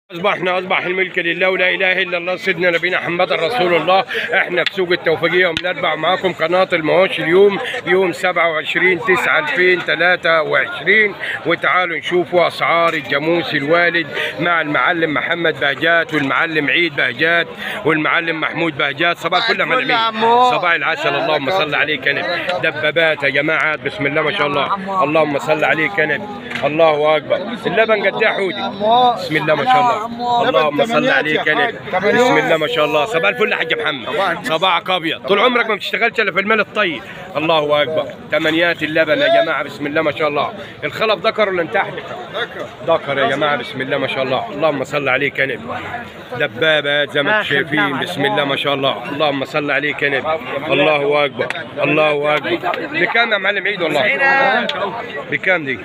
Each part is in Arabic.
اصبح الملك لله ولا اله الا الله سيدنا نبينا محمد رسول الله. احنا في سوق التوفيقيه وبنتبع معاكم قناه المواشي اليوم يوم 27/9/2023 وتعالوا نشوفوا اسعار الجاموس الوالد مع المعلم محمد بهجات والمعلم عيد بهجات والمعلم محمود بهجات. صباح الفل يا معلم، صباح العسل. اللهم صل عليك يا نبي. دبابات يا جماعه بسم الله ما شاء الله، اللهم صل عليك يا نبي. الله اكبر. اللبن قد ايه يا حودي؟ بسم الله ما شاء الله، اللهم صل عليك يا نبي. بسم الله ما شاء الله. صباح الفل يا حاج محمد، صباحك ابيض. طول عمرك ما بتشتغلش الا في المال الطيب. الله اكبر. تمنيات اللبن يا جماعه بسم الله ما شاء الله. الخلف ذكر ولا انتحت؟ ذكر يا جماعه بسم الله ما شاء الله، اللهم صل عليك يا نبي. دبابات زي ما انتم شايفين بسم الله ما شاء الله، اللهم صل عليك يا نبي. الله اكبر الله اكبر. بكام يا معلم عيد والله؟ بكام دي؟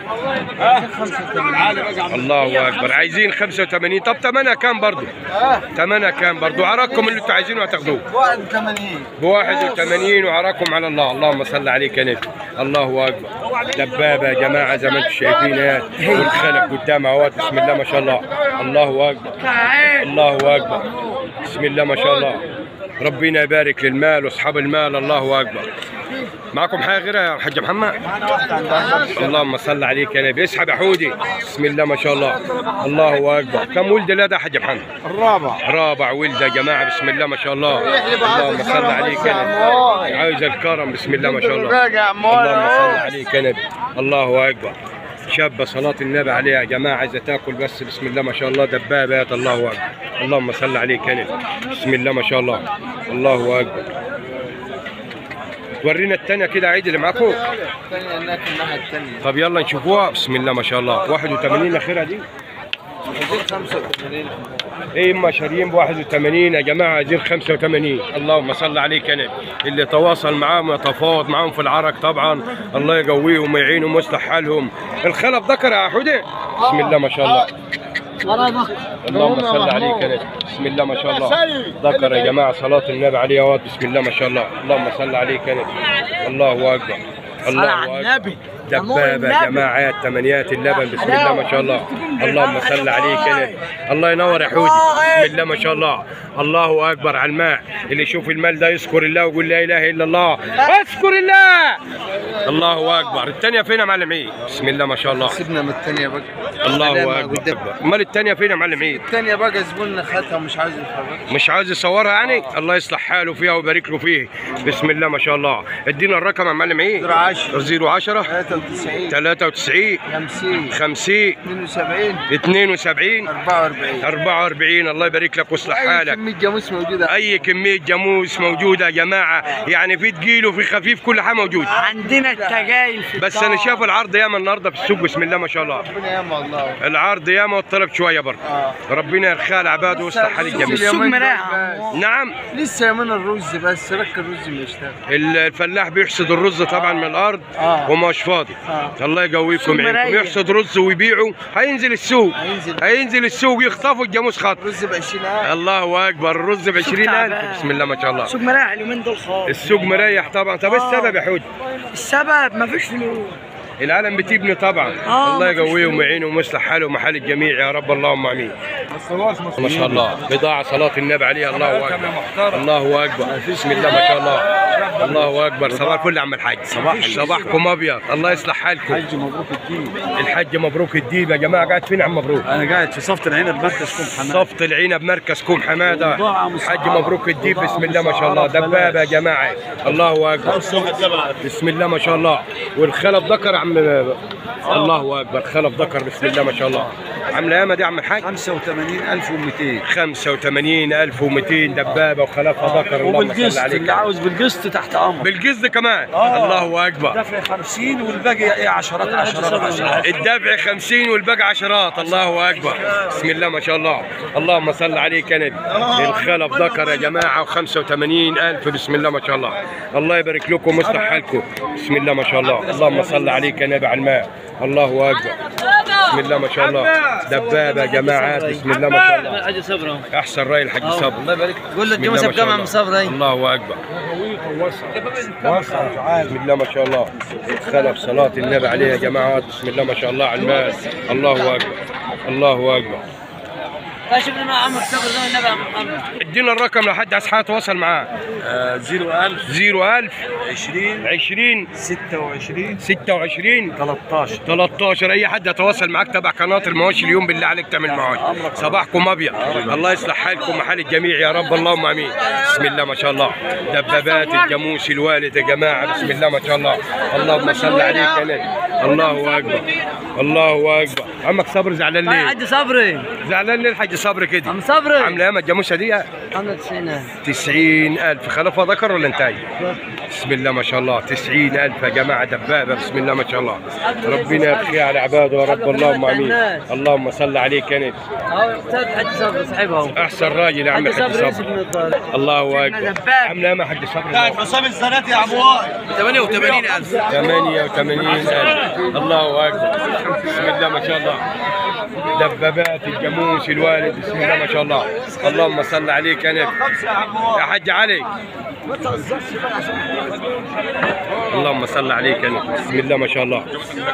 الله اكبر. عايزين 85. طب ثمنها كام برضه؟ ثمنها كام برضه؟ عراقكم اللي انتوا عايزينه هتاخدوه 81 ب81 وعراقكم على الله. اللهم صل عليك يا نبي. الله اكبر. دبابه يا جماعه زي ما انتم شايفين اهي والخلق قدامها اهوت بسم الله ما شاء الله. الله اكبر الله اكبر. بسم الله ما شاء الله. ربنا يبارك للمال واصحاب المال. الله اكبر. معكم حاجه غيرها يا حاج محمد؟ اللهم صل عليك يا نبي. اسحب يا حودي. بسم الله ما شاء الله. الله اكبر. كم ولد لا ده يا حاج محمد؟ رابع ولد يا جماعه بسم الله ما شاء الله. اللهم صل عليك يا نبي. عايز الكرم بسم الله ما شاء الله. اللهم صل عليك يا نبي. الله اكبر. شابه صلاه النبي عليها يا جماعه عايزه تاكل بس بسم الله ما شاء الله. دبابات الله اكبر. اللهم صل عليك يا نبي. بسم الله ما شاء الله. الله اكبر. ورينا الثانيه كده عيد اللي معاكم. الثانيه هناك الناحيه الثانيه. طب يلا نشوفوها بسم الله ما شاء الله. 81 اخرها دي. 85 ايه اما شاريين ب 81 يا جماعه عايزين 85. اللهم صل عليك يا نبي. اللي تواصل معاهم يتفاوض معاهم في العرق طبعا الله يقويهم ويعينهم ويصلح حالهم. الخلف ذكر يا حودي بسم الله ما شاء الله. اللهم صل عليك يا نبي. بسم الله ما شاء الله. ذكر يا جماعه صلاه النبي عليه وقت بسم الله ما شاء الله. اللهم صل عليك يا نبي. الله اكبر الله اكبر. دبابه يا جماعه تمنيات اللبن بسم الله ما شاء الله. اللهم صل عليك يا نبي. الله ينور يا حودي. بسم الله ما شاء الله. الله اكبر على الماء. اللي يشوف المال ده يذكر الله ويقول لا اله الا الله. اذكر الله. الله اكبر. الثانيه فين يا معلم عيد؟ بسم الله ما شاء الله. سيبنا من الثانيه بقى. الله اكبر. امال الثانيه فين يا معلم عيد؟ الثانيه بقى زبوننا خدها ومش عايز يفرجها. مش عاوز يصورها يعني؟ الله يصلح حاله فيها ويبارك له فيه. بسم الله ما شاء الله. ادينا الرقم يا معلم عيد. 010 93 50 72 44. الله يبارك لك ويصلح حالك. اي كميه جاموس موجوده. اي كميه جاموس موجوده يا جماعه، يعني في تقيل وفي خفيف كل حاجه موجوده. عندنا التجايل في بس انا شايف العرض ياما النهارده في السوق بسم الله ما شاء الله. ربنا ياما والله. العرض ياما والطلب شويه برضه. ربنا يرخى العباد ويصلح حال الجميع. السوق مراعي. نعم لسه يومين الرز بس رك الرز ما يشتغل. الفلاح بيحصد الرز طبعا من الارض ومش فاضي. الله يقويكم عينكم. يحصد رز ويبيعه هينزل السوق. هينزل السوق يخطفوا الجاموس خط. الرز ب 20,000. الله اكبر. الرز ب 20,000 بسم الله ما شاء الله. السوق مريح اليومين دول خالص. السوق مريح طبعا. طب ايه السبب يا حود؟ السبب مفيش فلوس. العالم بتبني طبعا. الله يقويهم ويعينهم ويصلح حالهم وحال الجميع يا رب اللهم امين. ما شاء الله. بضاعه صلاه النبي عليها. الله اكبر الله اكبر. بسم الله ما شاء الله. الله اكبر. صباح الفل يا عم الحاج. صباحكم ابيض. الله يصلح حالكم. الحج مبروك الدين. الحج مبروك الدين يا جماعه. قاعد فين يا عم مبروك؟ انا قاعد في صفة العنب مركز كوم حماده. صفة العنب مركز كوم حماده. حج مبروك الدين بسم الله ما شاء الله. دبابه يا جماعه. الله اكبر. بسم الله ما شاء الله. والخلف ذكر يا عم. الله اكبر. خلف ذكر بسم الله ما شاء الله. عامله ياما دي يا عم الحاج؟ 85,200. 85,200 دبابه وخلفها ذكر. اللهم صل عليك. اللي عاوز بالقسط تحت امر. بالقسط كمان. الله اكبر. دفع 50 والباقي ايه عشرات. الدفع 50 والباقي عشرات. الله اكبر. بسم الله ما شاء الله. اللهم صل عليك يا نبي. الخلف ذكر يا جماعه و85,000 بسم الله ما شاء الله. الله يبارك لكم ويصلح حالكم. بسم الله ما شاء الله. اللهم صل عليك يا نبي على الماء. الله اكبر. بسم الله ما شاء الله. دبابه يا جماعه بسم الله ما شاء الله. الحاج صبري احسن راي الحاج صبري. الله يبارك. قول له الجاموسه بكام يا عم صبري؟ الله اكبر. بسم الله ما شاء الله. خلف صلاه النبي عليه يا جماعه بسم الله ما شاء الله على المال. الله اكبر الله اكبر. شوف لنا عمر صبر زي النبي يا محمد. ادينا الرقم لو حد عايز يتواصل معاه. 01000 01000 20 20 26 26 13. 13. اي حد يتواصل معاك تبع قناه المواشي اليوم بالله عليك تعمل معاه. صباحكم ابيض. الله يصلح حالكم محل الجميع يا رب اللهم امين. بسم الله ما شاء الله. دبابات الجاموس الوالد يا جماعه بسم الله ما شاء الله. اللهم صل عليك يا نبي. الله اكبر الله اكبر. عمك صبر زعلان ليه؟ حاج صبري زعلان ليه الحاج صبري كده؟ عم صبري عامله ايه الجاموسه دي؟ عامله 90,000. 90,000. خلفها ذكر ولا انتاج؟ بسم الله ما شاء الله. 90,000 يا جماعه دبابه بسم الله ما شاء الله. ربنا يبقيها على عباده يا رب اللهم امين. اللهم صل عليك يا نبي. اهو استاذ حاج صبري صاحبها. احسن راجل يا عم الحاج صبري. الله اكبر. عامله ايه يا حاج صبري؟ حسام الزناتي يا ابو وائل 88,000. 88,000. الله اكبر. بسم الله ما شاء الله. دبابات الجاموس الوالد بسم الله ما شاء الله. اللهم صل عليك يا نبي. يا حاج علي اللهم صل عليك يا نبي. بسم الله ما شاء الله.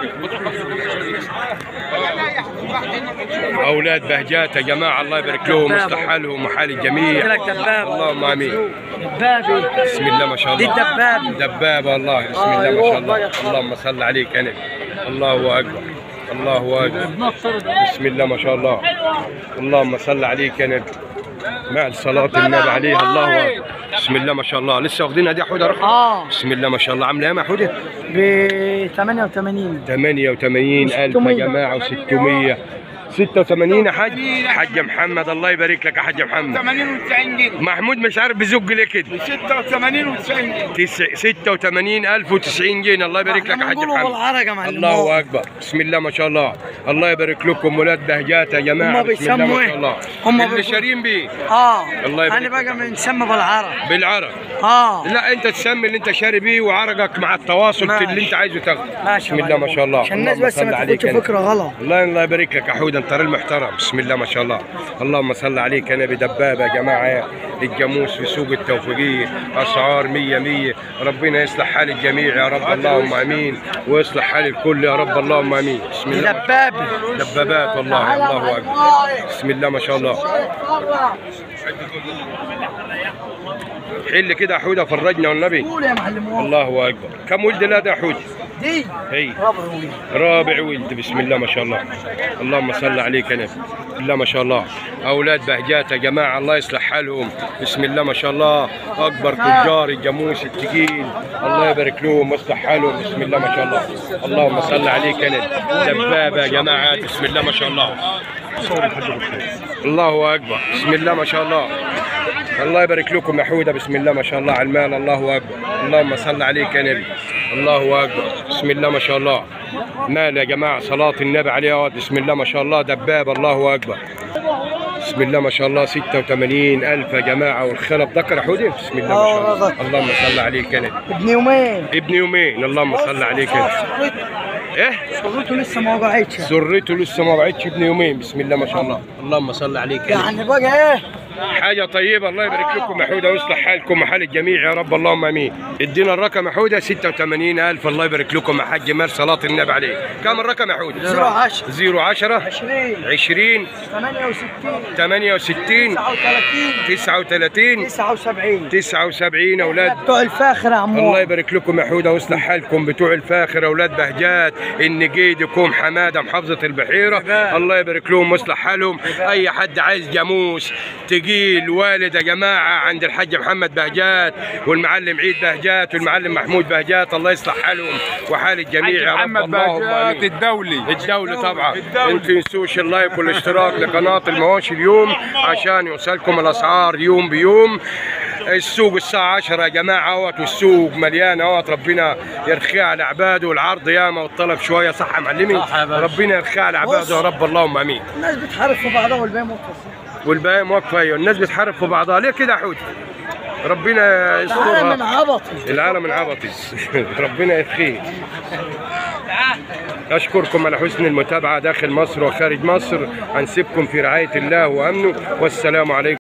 اولاد بهجات يا جماعه الله يبارك لهم ويصلح حالهم وحال الجميع. اللهم امين. دبابي بسم الله ما شاء الله. دي الدبابه. دبابه والله بسم الله ما شاء الله. اللهم صل عليك يا نبي. الله اكبر الله اكبر. بسم الله ما شاء الله. اللهم صل عليك يا نبي. مع صلاة النبي عليه الله اكبر. بسم الله ما شاء الله. لسه واخدينها دي حوده رقم؟ بسم الله ما شاء الله. عامله ايه يا حوده؟ ب 88. 88,000 يا جماعه و600. 86 يا حاج محمد الله يبارك لك يا حاج محمد. 80 و90 جنيه. محمود مش عارف بيزق ليه كده. 86 و90 جنيه. 86,000 و90 جنيه الله يبارك لك يا حاج محمد. الله اكبر. بسم الله ما شاء الله. الله يبارك لكم ولاد بهجات يا جماعه بسم الله ما شاء الله. اللي شارين بيه. الله يبارك. انا بقى بنسمى بالعرق. بالعرق. لا انت تسمي اللي انت شاري بيه وعرقك مع التواصل اللي انت عايزه تاخده. بسم الله ما شاء الله. عشان الناس بس ما تاخدش فكره غلط. الله يبارك لك يا حوده انت راجل محترم بسم الله ما شاء الله. اللهم صل عليك يا نبي. دبابه يا جماعه الجاموس في سوق التوفيقيه اسعار 100 100. ربنا يصلح حال الجميع يا رب اللهم امين ويصلح حال الكل يا رب اللهم امين. بسم الله. دبابات والله الله اكبر. بسم الله ما شاء الله. حل كده يا حوده فرجنا والنبي. قول يا معلم. الله اكبر. كم ولد لا ده يا حوده؟ دي هي رابع ولد بسم الله ما شاء الله. اللهم صل عليك يا نبي. بسم الله ما شاء الله. اولاد بهجات يا جماعه الله يصلح حالهم بسم الله ما شاء الله. اكبر تجار الجاموس الثقيل الله يبارك لهم ويصلح حالهم بسم الله ما شاء الله. اللهم صل عليك يا نبي. دبابه يا جماعه بسم الله ما شاء الله. الله اكبر. بسم الله ما شاء الله. الله يبارك لكم يا حوده بسم الله ما شاء الله على المال الله اكبر. اللهم صل عليك يا نبي. الله اكبر. بسم الله ما شاء الله. مال يا جماعه صلاه النبي عليه بسم الله ما شاء الله. دباب الله اكبر. بسم الله ما شاء الله. 86,000 يا جماعه والخلف ذكر يا حوده بسم الله ما شاء الله. اللهم صل عليك يا نبي. ابن يومين اللهم صل عليك يا نبي. ايه؟ سرته لسه ما وقعتش. سرته لسه ما وقعتش ابن يومين بسم الله ما شاء الله. اللهم صل عليك يا نبي. يعني بقى ايه؟ حاجه طيبه الله يبارك لكم يا حوده ويصلح حالكم وحال الجميع يا رب اللهم امين. ادينا الرقم يا حوده. 86,000 الله يبارك لكم يا حاج مال صلاه النبي عليه. كم الرقم يا حوده؟ 010 20 68 39 79 اولاد بتوع الفاخر يا عمو. الله يبارك لكم يا حوده ويصلح حالكم بتوع الفاخر اولاد بهجات النجيدكم حماده محافظه البحيره الله يبارك لهم ويصلح حالهم. اي حد عايز جاموس تقيل والد يا جماعه عند الحاج محمد بهجات والمعلم عيد بهجات والمعلم محمود بهجات الله يصلح حالهم وحال الجميع يا رب اللهم امين. الدولي طبعا. انتوا تنسوش اللايك والاشتراك لقناه المواشي اليوم عشان يوصلكم الاسعار يوم بيوم. السوق الساعة 10 يا جماعة اهوت والسوق مليان اهوت. ربنا يرخيها على عباده والعرض ياما والطلب شوية صح يا معلمي. ربنا يرخيها على عباده يا رب اللهم امين. الناس بتحارب في بعضها والباقي موقف. والباقي موقفه. ايوه الناس بتحارب في بعضها ليه كده يا حوده؟ ربنا يسترها. العالم انعبطي. العالم انعبطي. ربنا يرخيه. أشكركم على حسن المتابعة داخل مصر وخارج مصر. هنسيبكم في رعاية الله وأمنه والسلام عليكم.